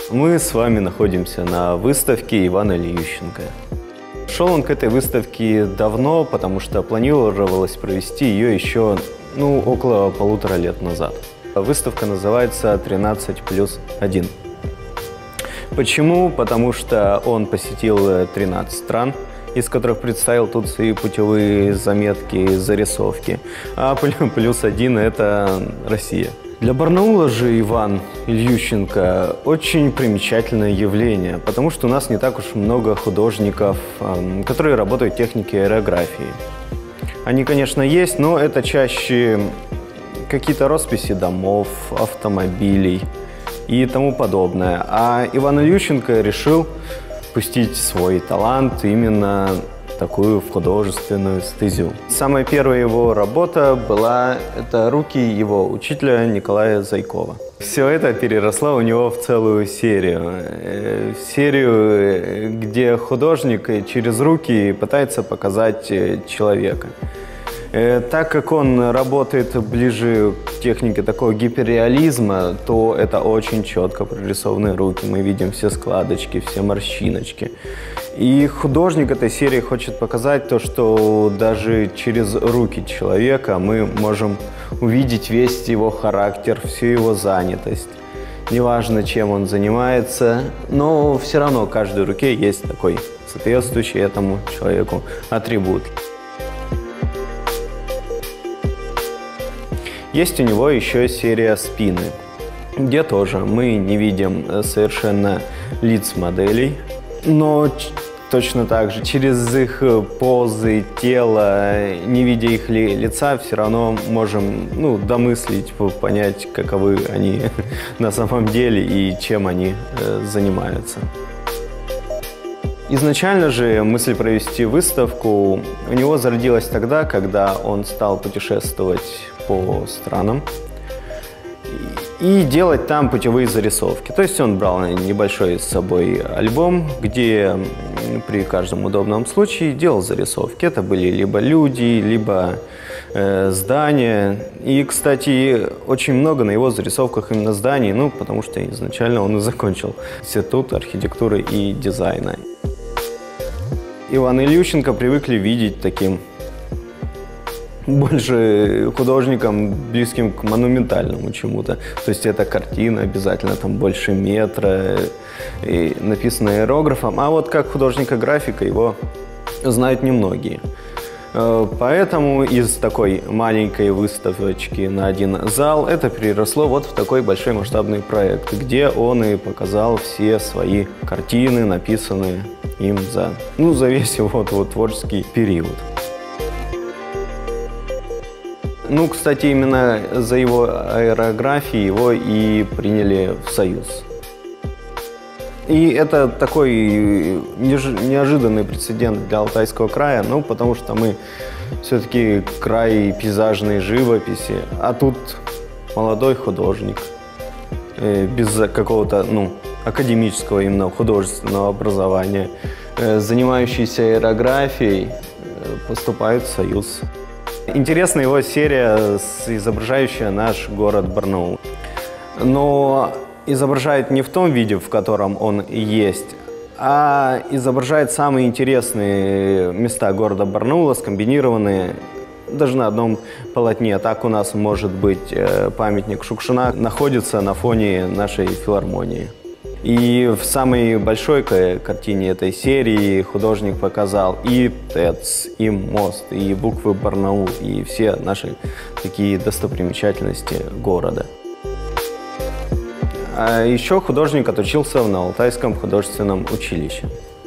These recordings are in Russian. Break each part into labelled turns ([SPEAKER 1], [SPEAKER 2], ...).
[SPEAKER 1] Мы с вами находимся на выставке Ивана Ильющенко. Шел он к этой выставке давно, потому что планировалось провести ее еще около 1,5 лет назад. Выставка называется «13+1». Почему? Потому что он посетил 13 стран, из которых представил тут свои путевые заметки, зарисовки. А +1 – это Россия. Для Барнаула же Иван Ильющенко очень примечательное явление, потому что у нас не так уж много художников, которые работают в технике аэрографии. Они, конечно, есть, но это чаще какие-то росписи домов, автомобилей и тому подобное. А Иван Ильющенко решил пустить свой талант именно такую в художественную стезю. Самая первая его работа была руки его учителя Николая Зайкова. Все это переросло у него в целую серию. Серию, где художник через руки пытается показать человека. Так как он работает ближе к технике такого гиперреализма, то это очень четко прорисованные руки. Мы видим все складочки, все морщиночки. И художник этой серии хочет показать то, что даже через руки человека мы можем увидеть весь его характер, всю его занятость. Неважно, чем он занимается, но все равно в каждой руке есть такой соответствующий этому человеку атрибут. Есть у него еще серия «Спины», где тоже мы не видим совершенно лиц моделей, но точно так же через их позы, тело, не видя их лица, все равно можем домыслить, понять, каковы они на самом деле и чем они занимаются. Изначально же мысль провести выставку у него зародилась тогда, когда он стал путешествовать по странам и делать там путевые зарисовки. То есть он брал небольшой с собой альбом, где при каждом удобном случае делал зарисовки. Это были либо люди, либо здания. И, кстати, очень много на его зарисовках именно зданий, потому что изначально он и закончил институт архитектуры и дизайна. Ивана Ильющенко привыкли видеть таким больше художником, близким к монументальному чему-то. То есть это картина обязательно там больше метра, и написано аэрографом. А вот как художника-графика его знают немногие. Поэтому из такой маленькой выставочки на один зал это переросло вот в такой большой масштабный проект, где он и показал все свои картины, написанные им за весь его творческий период. Кстати, именно за его аэрографии его и приняли в Союз. И это такой неожиданный прецедент для Алтайского края, потому что мы все-таки край пейзажной живописи, а тут молодой художник без какого-то академического именно художественного образования, занимающийся аэрографией, поступает в Союз. Интересна его серия, изображающая наш город Барнаул. Но изображает не в том виде, в котором он есть, а изображает самые интересные места города Барнаула, скомбинированные даже на одном полотне. Так у нас может быть памятник Шукшина находится на фоне нашей филармонии. И в самой большой картине этой серии художник показал и ТЭЦ, и мост, и буквы Барнаул, и все наши такие достопримечательности города. А еще художник отучился на Алтайском художественном училище.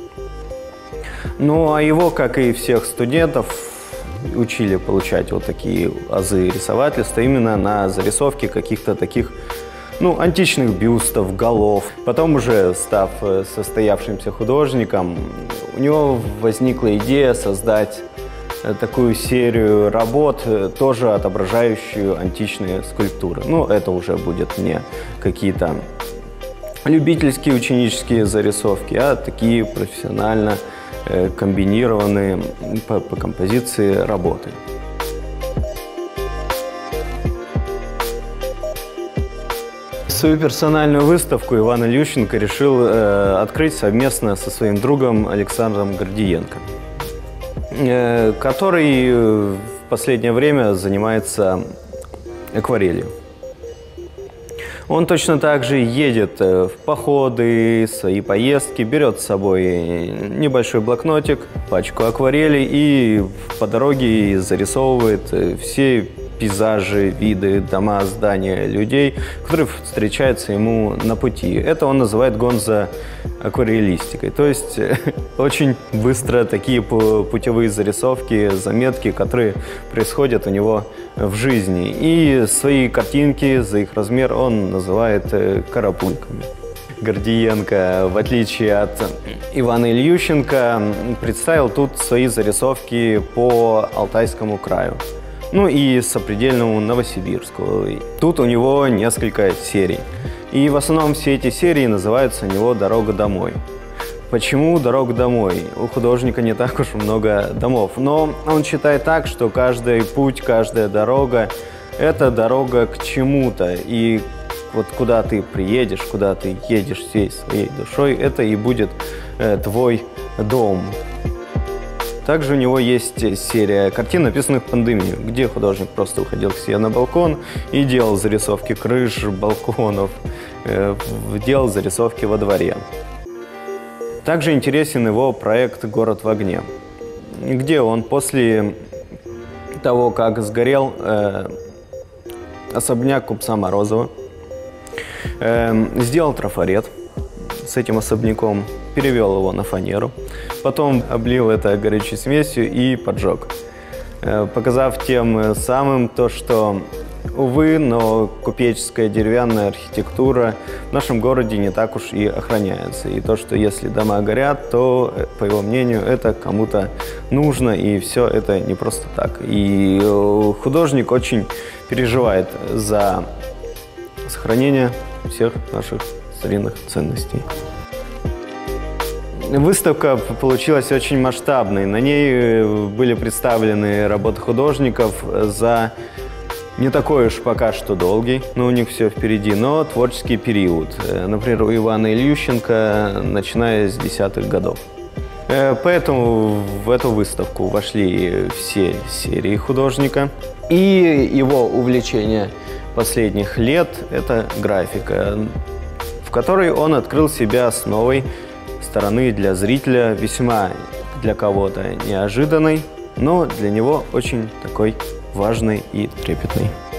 [SPEAKER 1] А его, как и всех студентов, учили получать вот такие азы рисовательства именно на зарисовке каких-то таких античных бюстов, голов. Потом уже, став состоявшимся художником, у него возникла идея создать такую серию работ, тоже отображающую античные скульптуры. Это уже будет не какие-то любительские, ученические зарисовки, а такие профессионально комбинированные по композиции работы. Свою персональную выставку Иван Ильющенко решил открыть совместно со своим другом Александром Гордиенко, который в последнее время занимается акварелью. Он точно так же едет в походы, свои поездки, берет с собой небольшой блокнотик, пачку акварели и по дороге зарисовывает все пейзажи, виды, дома, здания, людей, которые встречаются ему на пути. Это он называет гонзо-акварелистикой. То есть очень быстро такие путевые зарисовки, заметки, которые происходят у него в жизни. И свои картинки за их размер он называет карапульками. Гордиенко, в отличие от Ивана Ильющенко, представил тут свои зарисовки по Алтайскому краю. Ну и сопредельному Новосибирску. Тут у него несколько серий. И в основном все эти серии называются у него «Дорога домой». Почему «Дорога домой»? У художника не так уж много домов. Но он считает так, что каждый путь, каждая дорога – это дорога к чему-то. И вот куда ты приедешь, куда ты едешь всей своей душой, это и будет твой дом. Также у него есть серия картин, написанных в пандемию, где художник просто уходил к себе на балкон и делал зарисовки крыш, балконов, делал зарисовки во дворе. Также интересен его проект «Город в огне», где он после того, как сгорел особняк купца Морозова, сделал трафарет с этим особняком, перевел его на фанеру, потом облил это горючей смесью и поджег, показав тем самым то, что, увы, но купеческая деревянная архитектура в нашем городе не так уж и охраняется. И то, что если дома горят, то, по его мнению, это кому-то нужно, и все это не просто так. И художник очень переживает за сохранение всех наших старинных ценностей. Выставка получилась очень масштабной. На ней были представлены работы художников за не такой уж пока что долгий, но у них все впереди, но творческий период. Например, у Ивана Ильющенко, начиная с 10-х годов. Поэтому в эту выставку вошли все серии художника. И его увлечение последних лет – это графика, в которой он открыл себя с новой стороны для зрителя, весьма для кого-то неожиданной, но для него очень такой важной и трепетной.